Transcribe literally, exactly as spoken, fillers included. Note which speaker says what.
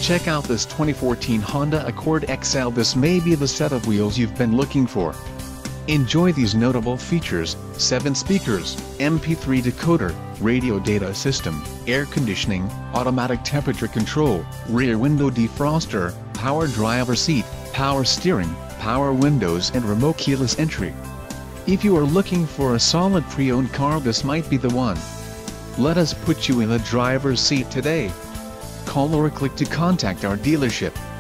Speaker 1: Check out this twenty fourteen Honda Accord X L. This may be the set of wheels you've been looking for. Enjoy these notable features: seven speakers, M P three decoder, radio data system, air conditioning, automatic temperature control, rear window defroster, power driver seat, power steering, power windows and remote keyless entry. If you are looking for a solid pre-owned car, this might be the one. Let us put you in the driver's seat today. Call or click to contact our dealership.